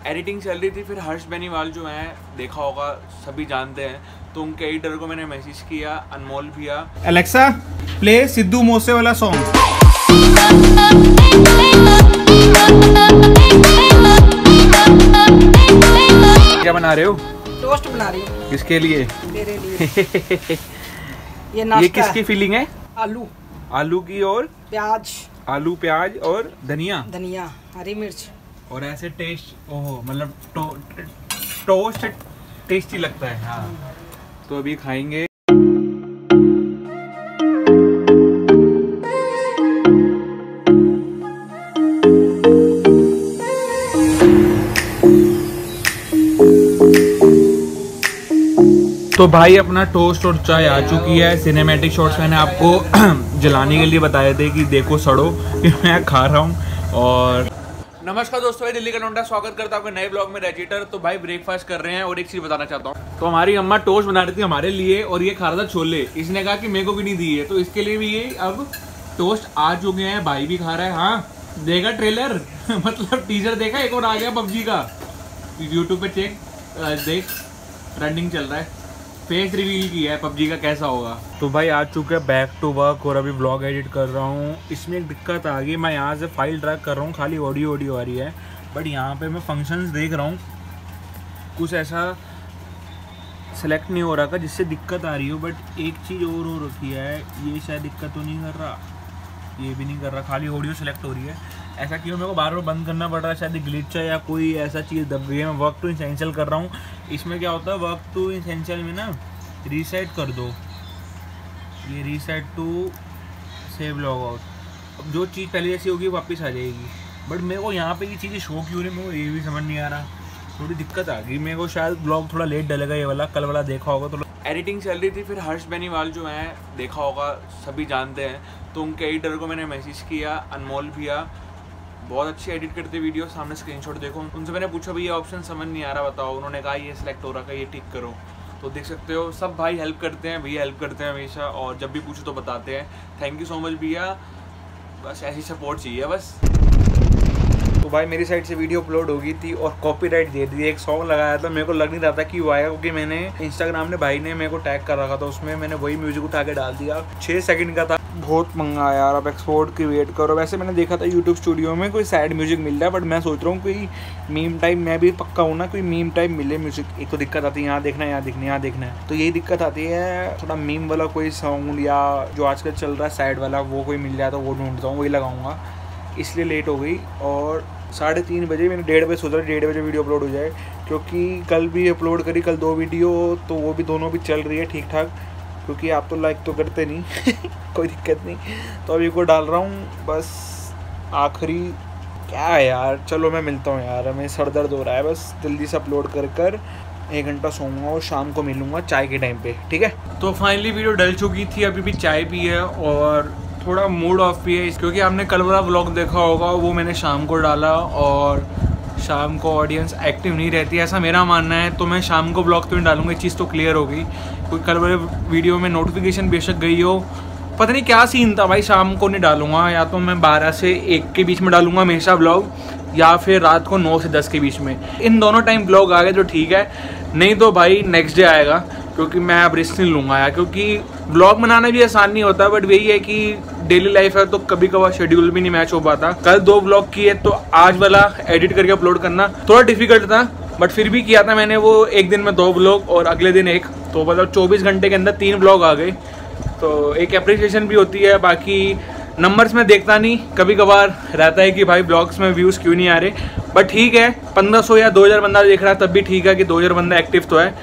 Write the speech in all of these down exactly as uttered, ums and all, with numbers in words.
Editing चल रही थी, फिर हर्ष बेनीवाल जो है देखा होगा, सभी जानते हैं, तो उनके एडिटर को मैंने मैसेज किया, अनमोल भैया एलेक्सा प्ले सिद्धू मूसे वाला सॉन्ग। क्या बना रहे हो? टोस्ट बना रही हूँ। किसके लिए? मेरे लिए। ये नाश्ता ये किसकी फीलिंग है? आलू आलू की और प्याज, आलू प्याज और धनिया धनिया, हरी मिर्च और ऐसे टेस्ट। ओहो, मतलब टो, टोस्ट टेस्टी लगता है। हाँ, तो अभी खाएंगे। तो भाई अपना टोस्ट और चाय आ चुकी है। सिनेमैटिक शॉट्स मैंने आपको जलाने के लिए बताए थे कि देखो सड़ो कि मैं खा रहा हूँ। और नमस्कार दोस्तों, मैं दिल्ली का लोंडा स्वागत करता हूँ आपके नए ब्लॉग में। रेजिटर तो भाई ब्रेकफास्ट कर रहे हैं और एक चीज़ बताना चाहता हूँ। तो हमारी अम्मा टोस्ट बना रही थी हमारे लिए और ये खा रहा था छोले। इसने कहा कि मेरे को भी नहीं दी है, तो इसके लिए भी ये अब टोस्ट आ चुके हैं। भाई भी खा रहा है। हाँ, देखा ट्रेलर मतलब टीजर देखा, एक और आ गया पबजी का। यूट्यूब पे चेक देख, ट्रेंडिंग चल रहा है। फेस रिवील किया है पबजी का, कैसा होगा। तो भाई आ चुका है बैक टू वर्क और अभी ब्लॉग एडिट कर रहा हूँ। इसमें एक दिक्कत आ गई, मैं यहाँ से फाइल ड्रैग कर रहा हूँ, खाली ऑडियो ऑडियो आ रही है, बट यहाँ पे मैं फंक्शंस देख रहा हूँ, कुछ ऐसा सेलेक्ट नहीं हो रहा था जिससे दिक्कत आ रही हो। बट एक चीज़ और हो रखी है, ये शायद दिक्कत तो नहीं कर रहा, ये भी नहीं कर रहा, खाली ऑडियो सेलेक्ट हो रही है। ऐसा क्यों मेरे को बार बार बंद करना पड़ रहा है? शायद ग्लिच है या कोई ऐसा चीज़ दब गई है। मैं वर्क टू इसेंशियल कर रहा हूँ। इसमें क्या होता है, वर्क टू इसेंशियल में ना रीसेट कर दो, ये reset to save log out, अब जो चीज़ पहले जैसी होगी वापस आ जाएगी। बट मेरे को यहाँ पे ये चीज़ें शो क्यों नहीं, मेरे को ये भी समझ नहीं आ रहा। थोड़ी दिक्कत आ गई मेरे को, शायद ब्लॉग थोड़ा लेट डलेगा ये वाला, कल वाला देखा होगा। तो एडिटिंग चल रही थी, फिर हर्ष बेनीवाल जो है देखा होगा, सभी जानते हैं, तो उनके एडिटर को मैंने मैसेज किया, अनमोल भैया बहुत अच्छी एडिट करते वीडियो, सामने स्क्रीनशॉट देखो। उनसे मैंने पूछा भाई ये ऑप्शन समझ नहीं आ रहा, बताओ। उन्होंने कहा ये सिलेक्ट हो रहा है, ये टिक करो। तो देख सकते हो सब भाई हेल्प करते हैं, भैया हेल्प करते हैं हमेशा, और जब भी पूछो तो बताते हैं। थैंक यू सो मच भैया, बस ऐसी सपोर्ट चाहिए बस। तो भाई मेरी साइड से वीडियो अपलोड हो गई थी और कॉपीराइट दे दी। एक सॉन्ग लगाया था, मेरे को लग नहीं रहा था कि वो आएगा, क्योंकि मैंने इंस्टाग्राम ने भाई ने मेरे को टैग कर रखा था, उसमें मैंने वही म्यूजिक उठा के डाल दिया। छः सेकंड का था, बहुत मंगा यार। अब एक्सपोर्ट की वेट करो। वैसे मैंने देखा था यूट्यूब स्टूडियो में कोई सैड म्यूजिक मिल रहा है, बट मैं सोच रहा हूँ कोई मीम टाइप, मैं भी पक्का हूँ ना, कोई मीम टाइप मिले म्यूजिक। एक तो दिक्कत आती है यहाँ देखना है, यहाँ देखना है, यहाँ देखना है, तो यही दिक्कत आती है। थोड़ा मीम वाला कोई सॉन्ग या जो आजकल चल रहा है सैड वाला, वो कोई मिल जाए तो वो ढूंढता हूँ, वही लगाऊंगा। इसलिए लेट हो गई और साढ़े तीन बजे, मैंने डेढ़ बजे सोचा डेढ़ बजे वीडियो अपलोड हो जाए, क्योंकि कल भी अपलोड करी, कल दो वीडियो, तो वो भी दोनों भी चल रही है ठीक ठाक, क्योंकि आप तो लाइक तो करते नहीं कोई दिक्कत नहीं। तो अभी को डाल रहा हूँ बस। आखिरी क्या है यार, चलो मैं मिलता हूँ यार, हमें सर दर्द हो रहा है, बस जल्दी से अपलोड कर कर एक घंटा सोऊंगा और शाम को मिलूँगा चाय के टाइम पे, ठीक है। तो फाइनली वीडियो डल चुकी थी, अभी भी चाय पी है और थोड़ा मूड ऑफ भी है, क्योंकि आपने कल वाला व्लॉग देखा होगा, वो मैंने शाम को डाला और शाम को ऑडियंस एक्टिव नहीं रहती, ऐसा मेरा मानना है। तो मैं शाम को ब्लॉग तो नहीं डालूंगा, ये चीज़ तो क्लियर हो गई, क्योंकि कल वाले वीडियो में नोटिफिकेशन बेशक गई हो, पता नहीं क्या सीन था भाई। शाम को नहीं डालूंगा, या तो मैं बारह से एक के बीच में डालूंगा हमेशा ब्लॉग, या फिर रात को नौ से दस के बीच में। इन दोनों टाइम ब्लॉग आ गए तो ठीक है, नहीं तो भाई नेक्स्ट डे आएगा, क्योंकि मैं अब रिस्क नहीं लूँगा यार। क्योंकि ब्लॉग बनाना भी आसान नहीं होता, बट वही है कि डेली लाइफ है, तो कभी कभार शेड्यूल भी नहीं मैच हो पाता। कल दो ब्लॉग किए, तो आज वाला एडिट करके अपलोड करना थोड़ा डिफिकल्ट था, बट फिर भी किया था मैंने वो। एक दिन में दो ब्लॉग और अगले दिन एक, तो मतलब चौबीस घंटे के अंदर तीन ब्लॉग आ गए, तो एक अप्रिसिएशन भी होती है। बाकी नंबर्स में देखता नहीं, कभी कभार रहता है कि भाई ब्लॉग्स में व्यूज़ क्यों नहीं आ रहे, बट ठीक है, पंद्रह सौ या दो हज़ार बंदा देख रहा है तब भी ठीक है कि दो हज़ार बंदा एक्टिव तो है,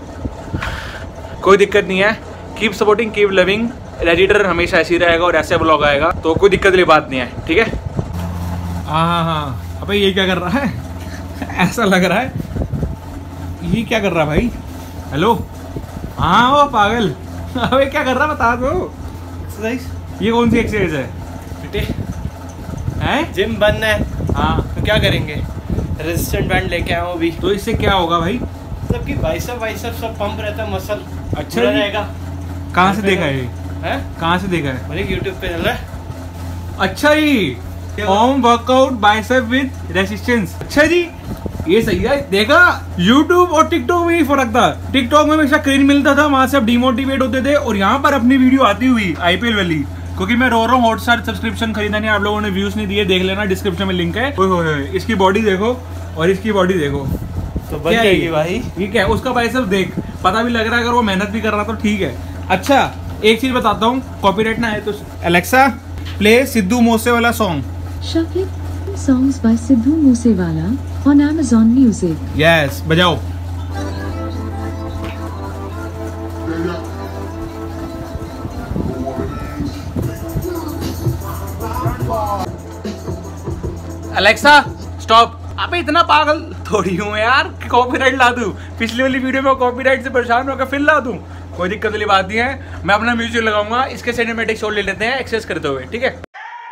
कोई दिक्कत नहीं है। Keep supporting, keep loving. रेजिटर हमेशा ऐसे ही रहेगा और ऐसे ब्लॉग आएगा, तो कोई दिक्कत वाली बात नहीं है, ठीक है। हाँ हाँ हाँ, अबे ये क्या कर रहा है ऐसा लग रहा है, ये क्या कर रहा है भाई? हेलो, हाँ वो पागल, अबे क्या कर रहा है बता दो। एक्सरसाइज, ये कौन सी एक्सरसाइज है बेटे? हैं? जिम बनना है। हाँ, तो क्या करेंगे? रेजिस्टेंट बैंड लेके आया हूँ अभी। तो इससे क्या होगा भाई? मतलब कि बाइसेप वाइसेप सब पंप रहता है, मसल अच्छा रहेगा। कहाँ से देखा है? हैं? कहाँ से देखा है? मैंने यूट्यूब पे चल रहा है। अच्छा जी, home workout bicep with resistance. अच्छा जी, ये सही है। देखा, YouTube और TikTok में ही फर्क था। TikTok में हमेशा क्रेन मिलता था, वहां से आप डिमोटिवेट होते थे, और यहाँ पर अपनी वीडियो आती हुई आईपीएल वाली, क्योंकि मैं रो रहा हूँ हॉटस्टार सब्सक्रिप्शन खरीदा नहीं, आप लोगों ने व्यूज नहीं दिए, देख लेना डिस्क्रिप्शन में लिंक है। ओए होए, इसकी बॉडी देखो और इसकी बॉडी देखो, तो बन जाएगी भाई। ठीक है, उसका भाई सब देख, पता भी लग रहा है अगर वो मेहनत भी कर रहा तो ठीक है। अच्छा एक चीज बताता हूँ, कॉपीराइट ना है तो। Alexa play Sidhu Moosewala song. Shuffling songs by Sidhu Moosewala on Amazon Music. Yes, बजाओ। Alexa stop. अबे इतना पागल थोड़ी हूँ यार कॉपीराइट ला दूं। पिछली वाली वीडियो में कॉपीराइट से परेशान होकर फिर ला दूं, कोई दिक्कत वाली बात नहीं है। मैं अपना म्यूजिक लगाऊंगा, इसके सिनेमैटिक शॉट ले लेते हैं एक्सेस करते हुए, ठीक है।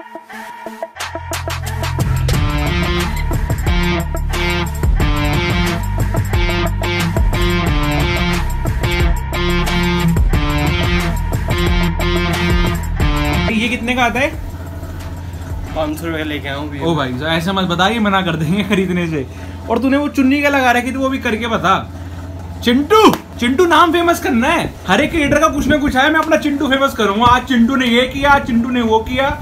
ये कितने का आता है? पाँच सौ रुपये लेके आऊँ भी। ओ भाई ऐसा मत बता, ये मना कर देंगे खरीदने से। और तूने वो चुन्नी का लगा रखी थी, वो भी करके बता। चिंटू, चिंटू नाम फेमस करना है। हर एक क्रिएटर का कुछ ना कुछ है, मैं अपना चिंटू फेमस करूंगा। आज चिंटू ने ये किया, आज चिंटू ने वो किया।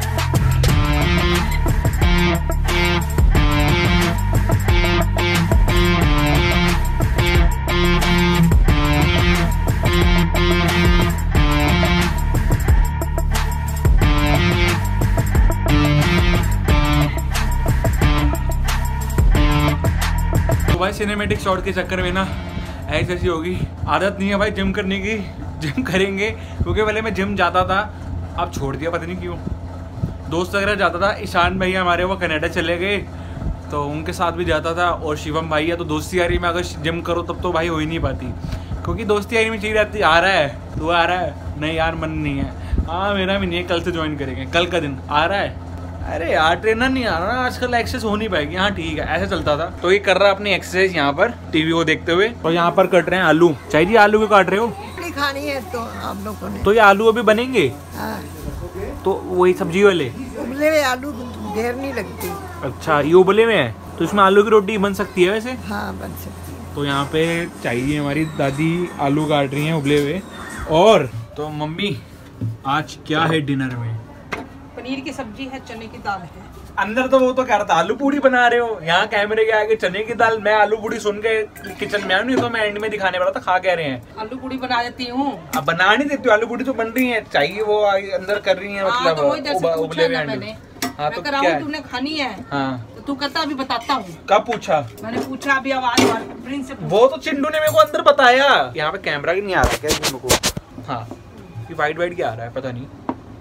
तो भाई सिनेमैटिक शॉट के चक्कर में ना ऐसी ऐसी होगी। आदत नहीं है भाई जिम करने की, जिम करेंगे, क्योंकि पहले मैं जिम जाता था, अब छोड़ दिया पता नहीं क्यों। दोस्त वगैरह जाता था, ईशान भैया हमारे वो कनाडा चले गए तो उनके साथ भी जाता था, और शिवम भाई है, तो दोस्ती यारी में अगर जिम करो तब तो भाई हो ही नहीं पाती, क्योंकि दोस्ती यारी में चाहिए रहती। आ रहा है तू, आ रहा है, नहीं यार मन नहीं है, हाँ मेरा भी नहीं है, कल से ज्वाइन करेंगे, कल का दिन आ रहा है, अरे यार ट्रेनर नहीं आ रहा ना आजकल, एक्सेस हो नहीं पाएगी, हाँ ठीक है, ऐसे चलता था। तो ये कर रहा है अपनी एक्सरसाइज यहाँ पर टीवी को देखते हुए, और यहाँ पर कट रहे हैं आलू। चाहिए जी आलू क्यों काट रहे हो? खानी है तो आप लोगों ने। तो ये आलू अभी बनेंगे? हाँ। तो वही सब्जी वाले उबले हुए आलू देर नहीं लगती। अच्छा ये उबले हुए हैं, तो इसमें आलू की रोटी बन सकती है वैसे? हाँ बन सकती है। तो यहाँ पे चाहिए, हमारी दादी आलू काट रही हैं उबले हुए। और तो मम्मी आज क्या है डिनर में? पनीर की सब्जी है, चने की दाल है। अंदर तो वो तो कह रहा था आलू पूड़ी बना रहे हो, यहाँ कैमरे के आगे चने की दाल। मैं आलू पूड़ी सुन के किचन में आया नहीं, तो मैं एंड में दिखाने वाला था खा कह रहे हैं। आलू पूड़ी बना देती हूँ। अब बना नहीं देती, आलू पूड़ी तो बन रही है, चाहिए वो अंदर कर रही है, मतलब उबले हुए आलू। हाँ तो क्या है? तुमने खानी है? हाँ तो तू कहता अभी बताता हूँ। कब पूछा? मैंने पूछा अभी आवाज प्रिंस से। वो तो चिंटू ने मेरे को अंदर बताया। यहाँ पे कैमरा नहीं आ रहा क्या मेरे को? हाँ ये वाइट वाइट क्या आ रहा है पता नहीं,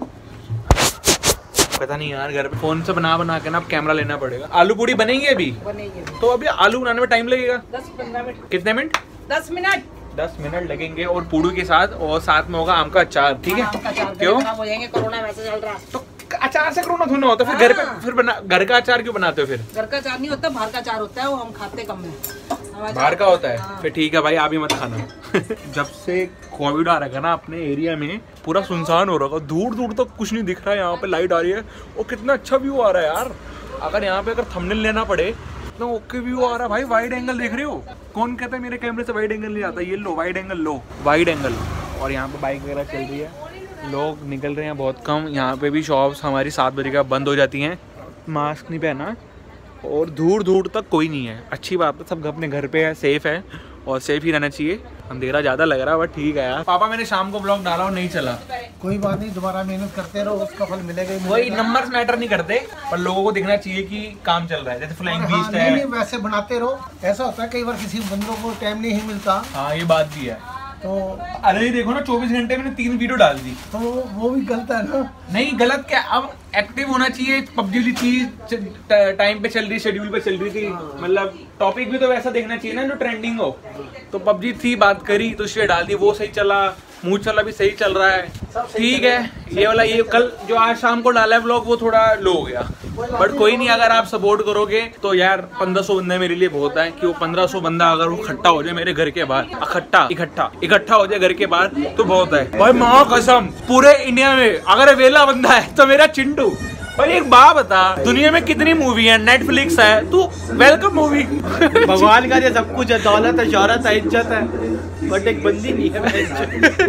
पता नहीं यार, घर पे फोन से बना बना के ना अब कैमरा लेना पड़ेगा। आलू पूड़ी बनेगी अभी? बनेगी। तो अभी आलू बनाने में टाइम लगेगा? दस पंद्रह मिनट। कितने मिनट? दस मिनट। दस मिनट लगेंगे, और पूड़ी के साथ, और साथ में होगा आम का अचार, ठीक है? क्यों? हो जाएंगे, कोरोना वैसे चल रहा। तो अचार से कोरोना थोड़ा होता, फिर घर पे फिर बना, घर का अचार क्यों बनाते हो फिर? घर का अचार नहीं होता, बाहर का अचार होता है, वो हम खाते कम है। बाहर का होता है? हाँ। फिर ठीक है भाई, आप ही मत खाना। जब से कोविड आ रखा ना अपने एरिया में, पूरा सुनसान हो रहा है, दूर दूर तक कुछ नहीं दिख रहा है। यहाँ पे लाइट आ रही है और कितना अच्छा व्यू आ रहा है यार। अगर यहाँ पे अगर थंबनेल लेना पड़े तो ओके व्यू आ रहा है भाई। वाइड एंगल देख रहे हो? कौन कहता है मेरे कैमरे से वाइड एंगल नहीं आता? ये low wide angle, low wide angle. और यहाँ पे बाइक वगैरह चल रही है, लोग निकल रहे हैं बहुत कम। यहाँ पे भी शॉप्स हमारी सात बजे का बंद हो जाती हैं। मास्क नहीं पहना, और दूर दूर तक कोई नहीं है। अच्छी बात है, सब अपने घर पे है, सेफ है, और सेफ ही रहना चाहिए। अंधेरा ज्यादा लग रहा है बट ठीक है यार। पापा मैंने शाम को ब्लॉग डाला और नहीं चला, कोई बात नहीं, दोबारा मेहनत करते रहो, उसका फल मिलेगा ही वही मिलेगा। नंबर्स मैटर नहीं करते, पर लोगों को दिखना चाहिए कि काम चल रहा है। जैसे फ्लाइंग हाँ, बीस्ट नहीं, है। नहीं, वैसे बनाते रहो। ऐसा होता है कई बार किसी बंदों को टाइम नहीं मिलता, हाँ ये बात भी है। तो अरे देखो ना, चौबीस घंटे मैंने तीन वीडियो डाल दी। तो वो भी गलत है ना। नहीं गलत क्या, अब एक्टिव होना चाहिए। पबजी चीज टाइम पे चल रही, शेड्यूल पे चल रही थी, मतलब टॉपिक भी तो वैसा देखना चाहिए ना जो ट्रेंडिंग हो। तो पबजी थी, बात करी तो उससे डाल दी, वो सही चला, मूड चला भी सही चल रहा है, ठीक है। ये वाला ये कल जो आज शाम को डाला है व्लॉग, वो थोड़ा लो हो गया, बट कोई नहीं, अगर आप सपोर्ट करोगे तो यार पंद्रह सौ बंदा मेरे लिए बहुत है। कि वो पंद्रह सौ बंदा अगर वो इकट्ठा हो जाए मेरे घर के बाहर, इकट्ठा इकट्ठा इकट्ठा हो जाए घर के बाहर तो बहुत है भाई। माँ कसम, पूरे इंडिया में अगर वेला बंदा है तो मेरा चिंटू, भाई एक बात बता, दुनिया में कितनी मूवी है, नेटफ्लिक्स है, तू वेलकम मूवी। भगवान का जो सब कुछ है, दौलत है, शौहरत है, इज्जत है, बट एक बंदी नहीं है।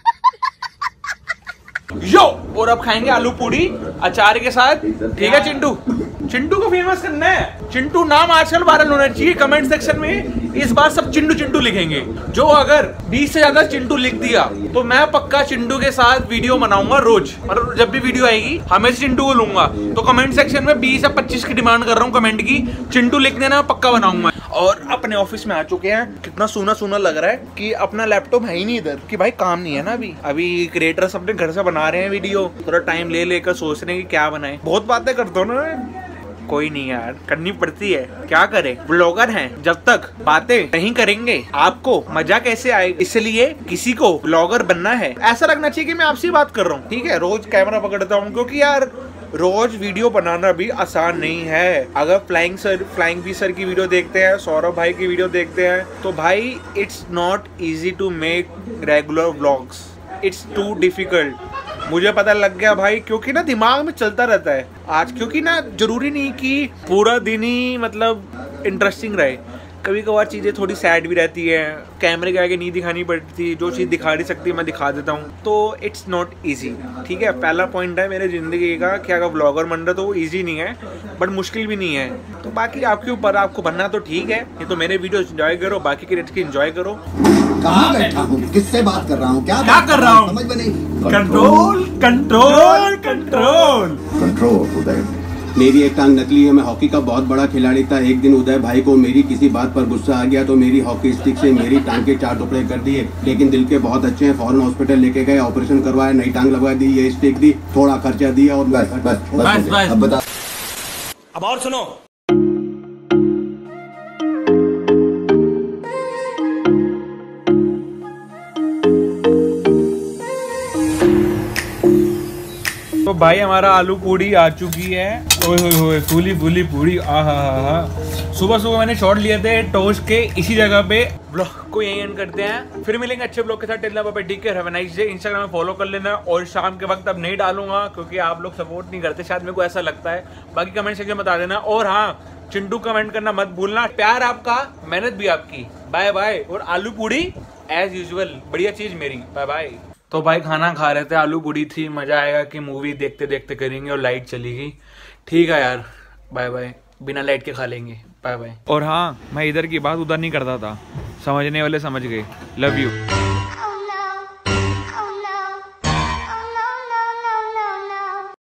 यो, और अब खाएंगे आलू पूड़ी अचार के साथ, ठीक है चिंटू? चिंटू को फेमस करना है। चिंटू नाम आजकल वायरल होना चाहिए। कमेंट सेक्शन में इस बार सब चिंटू चिंटू लिखेंगे। जो अगर बीस से ज्यादा चिंटू लिख दिया तो मैं पक्का चिंटू के साथ वीडियो बनाऊंगा रोज। और जब भी वीडियो आएगी हमेशा चिंटू को लूंगा। तो कमेंट सेक्शन में बीस या पच्चीस की डिमांड कर रहा हूँ कमेंट की। चिंटू लिख देना, पक्का बनाऊंगा। और अपने ऑफिस में आ चुके हैं। कितना सूना सूना लग रहा है कि अपना लैपटॉप है ही नहीं इधर, कि भाई काम नहीं है ना अभी। अभी क्रिएटर्स अपने घर से बना रहे हैं वीडियो, थोड़ा टाइम ले लेकर सोच रहे हैं कि क्या बनाए। बहुत बातें करते हो ना, कोई नहीं यार, करनी पड़ती है, क्या करे, ब्लॉगर हैं। जब तक बातें नहीं करेंगे आपको मजा कैसे आए, इसलिए किसी को ब्लॉगर बनना है। ऐसा लगना चाहिए कि मैं आपसे बात कर रहा हूँ, ठीक है? रोज कैमरा पकड़ता हूँ, क्योंकि यार रोज वीडियो बनाना भी आसान नहीं है। अगर flying sir flying B sir की वीडियो देखते हैं, सौरभ भाई की वीडियो देखते हैं, तो भाई it's not easy to make regular vlogs, it's too difficult. मुझे पता लग गया भाई, क्योंकि ना दिमाग में चलता रहता है आज। क्योंकि ना जरूरी नहीं कि पूरा दिन ही मतलब इंटरेस्टिंग रहे, कभी कभार चीज़ें थोड़ी सैड भी रहती है, कैमरे के आगे नहीं दिखानी पड़ती। जो चीज़ दिखा नहीं सकती मैं दिखा देता हूँ, तो इट्स नॉट इजी, ठीक है? पहला पॉइंट है मेरे ज़िंदगी का कि अगर ब्लॉगर बन रहा तो वो ईजी नहीं है, बट मुश्किल भी नहीं है। तो बाकी आपके ऊपर, आपको बनना तो ठीक है। ये तो मेरे वीडियो एंजॉय करो, बाकी क्रिएट की एंजॉय करो। कहाँ बैठा हूँ, किससे बात कर रहा हूँ, क्या क्या कर रहा हूँ? समझ में नहीं। Control control control control. Uday, मेरी एक टांग नकली है, मैं हॉकी का बहुत बड़ा खिलाड़ी था। एक दिन उदय भाई को मेरी किसी बात पर गुस्सा आ गया तो मेरी हॉकी स्टिक से मेरी टांग के चार टुकड़े कर दिए। लेकिन दिल के बहुत अच्छे हैं, फौरन हॉस्पिटल लेके गए, ऑपरेशन करवाया, नई टांग लगवा दी, ये स्टिक दी, थोड़ा खर्चा दिया और बस बस बस बस। अब बता। अब और सुनो, तो भाई हमारा आलू पूड़ी आ चुकी है। ओए होए होए, फूली फूली पूड़ी, आ हा हा हा। सुबह सुबह मैंने शॉट लिए थे टोस्ट के, इसी जगह पे। ब्लॉग को यही एंड करते हैं, फिर मिलेंगे अच्छे ब्लॉग के साथ। Till bye, take care, have a nice day. Instagram में फॉलो कर लेना। और शाम के वक्त अब नहीं डालूंगा क्योंकि आप लोग सपोर्ट नहीं करते, शायद मेरे को ऐसा लगता है। बाकी कमेंट सेक्शन में बता देना। और हाँ, चिंटू कमेंट करना मत भूलना। प्यार आपका, मेहनत भी आपकी। Bye bye. और आलू पूड़ी एज यूजुअल बढ़िया चीज मेरी। Bye bye. तो भाई खाना खा रहे थे, आलू पूड़ी थी। मजा आएगा कि मूवी देखते देखते करेंगे और लाइट चली गई। ठीक है यार, बाय बाय। बिना लाइट के खा लेंगे। Bye bye. और हाँ, मैं इधर की बात उधर नहीं करता था, समझने वाले समझ गए। Love you.